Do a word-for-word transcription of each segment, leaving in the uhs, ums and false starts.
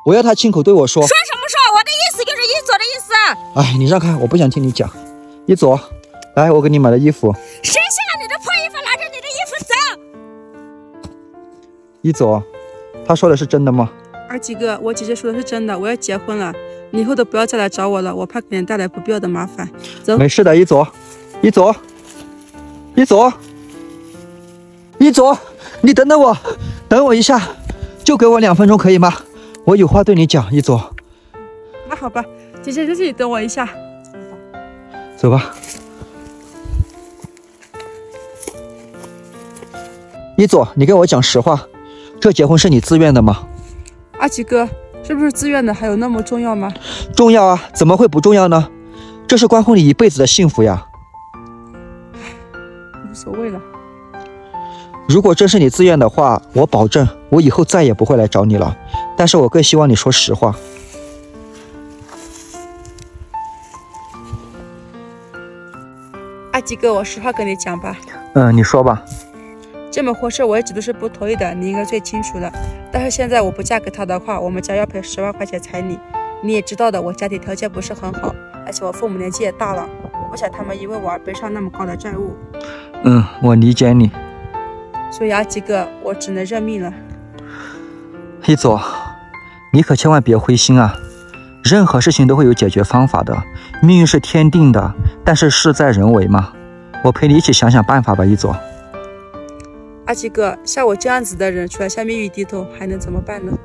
我要他亲口对我说。 说什么说？我的意思就是一左的意思。 哎，你让开，我不想听你讲。一左，来，我给你买了衣服。 谁稀罕你的破衣服？拿着你的衣服走。 一左，他说的是真的吗？ 二吉哥，我姐姐说的是真的，我要结婚了，你以后都不要再来找我了，我怕给你带来不必要的麻烦。走。 没事的，一左，一左，一左，一左，你等等我，等我一下，就给我两分钟可以吗？我有话对你讲，一左。 那好吧，姐姐在这里等我一下。 走吧。一左，你跟我讲实话，这结婚是你自愿的吗？ 二吉哥，是不是自愿的还有那么重要吗？ 重要啊，怎么会不重要呢？这是关乎你一辈子的幸福呀。 无所谓了。 如果真是你自愿的话，我保证我以后再也不会来找你了。但是我更希望你说实话。 二吉哥，我实话跟你讲吧。 嗯，你说吧。 这门婚事我一直都是不同意的，你应该最清楚的。但是现在我不嫁给他的话，我们家要赔十万块钱彩礼。你也知道的，我家庭条件不是很好，而且我父母年纪也大了，我不想他们因为我而背上那么高的债务。 嗯，我理解你。 所以阿吉哥，我只能认命了。 一左，你可千万别灰心啊！任何事情都会有解决方法的，命运是天定的，但是事在人为嘛。我陪你一起想想办法吧，一左。 阿吉哥，像我这样子的人，除了向命运低头，还能怎么办呢？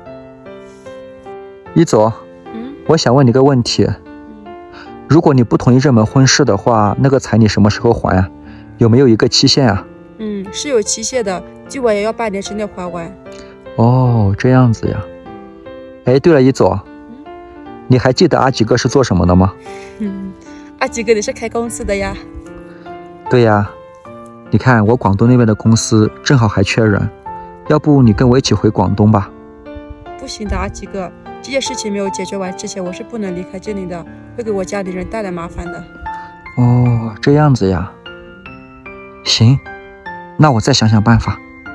一左， 嗯， 我想问你个问题，如果你不同意这门婚事的话，那个彩礼什么时候还啊？有没有一个期限啊？ 嗯，是有期限的，最晚也要半年之内还完。 哦，这样子呀。哎，对了，一左， 嗯， 你还记得阿吉哥是做什么的吗？ 嗯，阿吉哥，你是开公司的呀？ 对呀，你看我广东那边的公司正好还缺人，要不你跟我一起回广东吧？ 不行的，阿吉哥，这件事情没有解决完之前，我是不能离开这里的，会给我家里人带来麻烦的。 哦，这样子呀。行，那我再想想办法。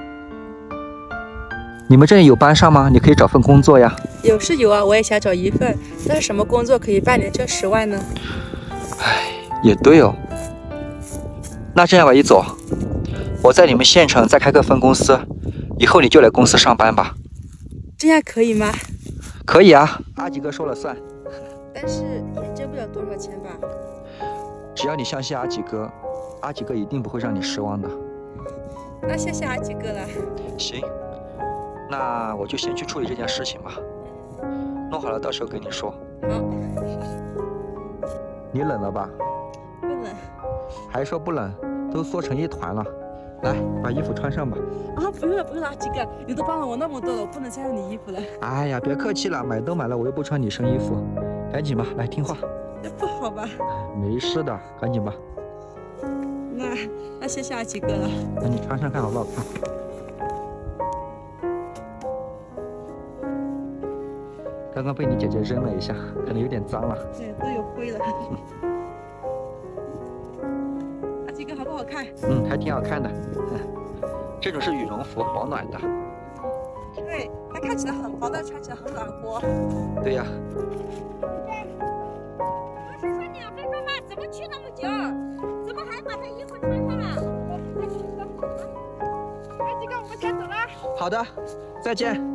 你们这里有班上吗？你可以找份工作呀。 有是有啊，我也想找一份，但是什么工作可以半年挣十万呢？ 唉，也对哦。那这样吧，一左，我在你们县城再开个分公司，以后你就来公司上班吧。 这样可以吗？ 可以啊，阿吉哥说了算。 但是也挣不了多少钱吧？ 只要你相信阿吉哥，阿吉哥一定不会让你失望的。 那谢谢阿吉哥了。 行，那我就先去处理这件事情吧。弄好了，到时候跟你说。 好。 你冷了吧？ 不冷。 还说不冷，都缩成一团了。来，把衣服穿上吧。 啊，不用了，不用了，阿吉哥，你都帮了我那么多了，我不能再让你衣服了。 哎呀，别客气了，买都买了，我又不穿你身衣服。赶紧吧，来听话。 这不好吧？ 没事的，赶紧吧。 那那谢谢阿吉哥了。 那你穿上看好不好看？刚刚被你姐姐扔了一下，可能有点脏了。 对，都有灰了。阿吉哥好不好看？ 嗯，还挺好看的。这种是羽绒服，保暖的。 对，它看起来很薄，但穿起来很暖和。 对呀。 不是说两分钟吗？怎么去那么久？怎么还把他衣服穿上了？阿吉哥，我们先走了。 好的，再见。